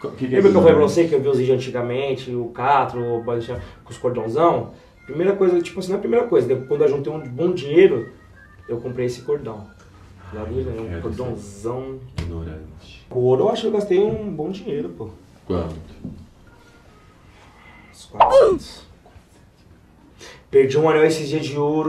Lembra que eu falei pra você que eu vi os vídeos antigamente, o Catro, o Baixão, com os cordãozão? Primeira coisa, tipo assim, não é a primeira coisa, depois, quando eu juntei um bom dinheiro, eu comprei esse cordão. Lá um cordãozão. Ignorante. Couro, eu acho que eu gastei um bom dinheiro, pô. Quanto? Uns 400. Perdi um anel esses dias de ouro.